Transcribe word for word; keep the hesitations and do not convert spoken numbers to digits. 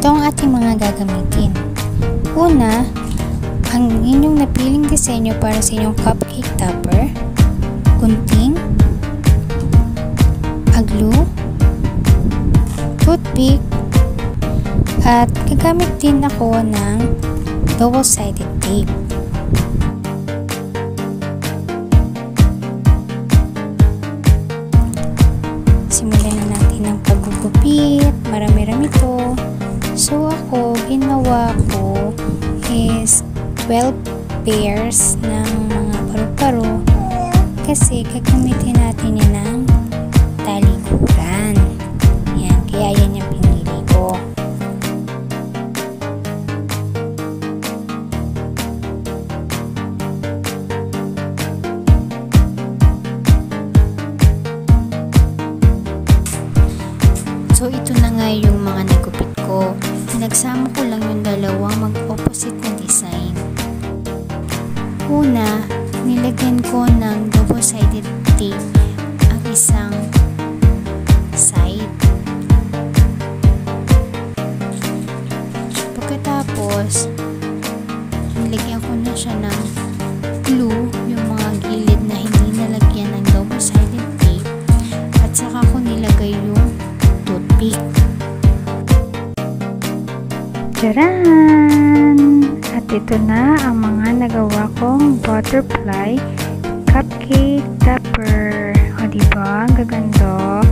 Ito ang ating mga gagamitin. Una, ang inyong napiling disenyo para sa inyong cupcake topper, gunting, a glue, toothpick, at gagamit din ako ng double-sided tape. Simulan na natin ang paggugupit. Marami-rami ito. So ako, ginawa ko is twelve pairs ng mga paru-paro kasi gagamitin natin yan ng talikuran. Yan, kaya yan yung pinili ko. So ito na nga yung mga nagupit ko. Pinagsama ko lang yung dalawang mag-opposite na design. Una, nilagyan ko ng double-sided tape ang isang side. Pagkatapos, nilagyan ko na siya ng glue, yung mga gilid na hindi nalagyan ng double-sided tape, at saka ko nilagay yung toothpick. Tcharan! At ito na ang mga nagawa kong butterfly cupcake topper. O diba? Ang gaganda.